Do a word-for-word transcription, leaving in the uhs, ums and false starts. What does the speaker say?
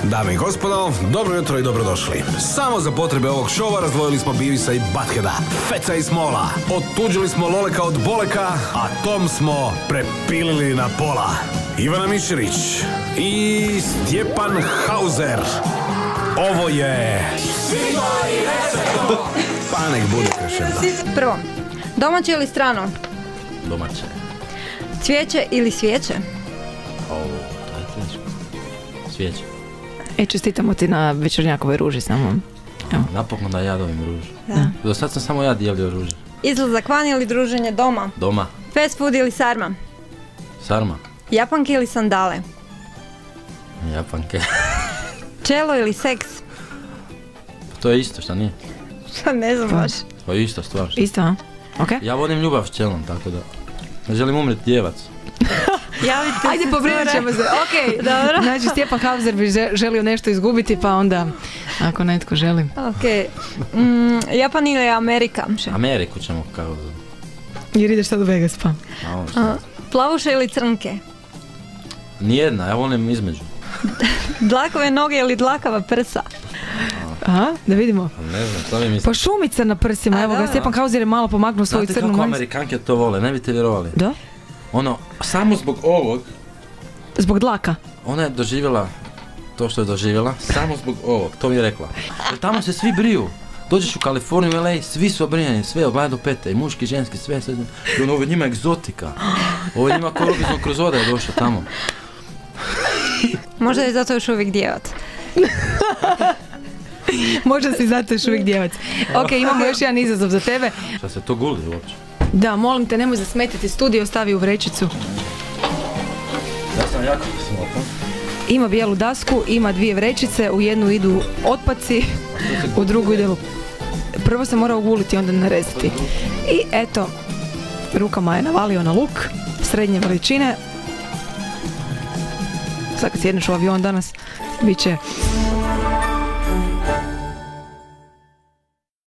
Dame i gospodo, dobro jutro i dobrodošli. Samo za potrebe ovog šova razdvojili smo Bivisa i Buttheada, Feca i Smola. Otuđili smo Loleka od Boleka, a Tom smo prepilili na pola. Ivana Mišerić i Stjepan Hauser. Ovo je... Pa nek bude krešendo. Prvo, domaće ili strano? Domaće. Cvijeće ili svijeće? Ovo, to je teško. Svijeće. E, čestitamo ti na večernjakove ruži samo. Evo. Napokon da ja dobim ružu. Da. Do sad sam samo ja dijelio ruže. Izlazak van ili druženje doma? Doma. Fast food ili sarma? Sarma. Japanke ili sandale? Japanke. Čelo ili seks? To je isto, šta nije? Ne znam baš. To je isto stvar. Isto, a? Ok. Ja vodim ljubav s čelom, tako da ne želim umreti djevac. Javite Ajde, se, pobrinut cure. ćemo se. Ok, Dobro. znači Stjepan Hauser bi že- želio nešto izgubiti, pa onda, ako netko želi. Ok. Mm, Japan ili Amerika? Ameriku ćemo kao za... Jer ideš sad u Vegas, pa. A ovo A, šta? plavuše ili crnke? Nijedna, ja volim između. Dlakove noge ili dlakava prsa? Aha, da vidimo. Pa ne znam, šta mi mislite? Pa šumica na prsima, A, evo ga, da. Stjepan Hauser je malo pomaknuo svoju Znate crnu kako majicu. Amerikanke to vole, ne biste vjerovali. Da? Ono, samo zbog ovog, Zbog dlaka. ona je doživjela to što je doživjela, samo zbog ovog, to mi je rekla. Jer tamo se svi briju. Dođeš u Kaliforniju, L A, svi su obrijani, sve od glave do pete, i muški, ženski, sve, sve. I ono, ovo je njima egzotika. Ovo je njima ko Robinson Crusoe je došao tamo. Možda je zato još uvijek djevac. Možda si zato još uvijek djevac. Ok, imamo još jedan izazov za tebe. Šta se to guli uopće? Da, molim te, nemoj zasmetiti studio, stavi u vrećicu. Ja sam jako smotan. Ima bijelu dasku, ima dvije vrećice, u jednu idu otpaci, u drugu ide luk. Prvo se mora oguliti, onda narezati. I eto, rukama je navalio na luk, srednje veličine. Sad kad sjedneš u avion danas, bit će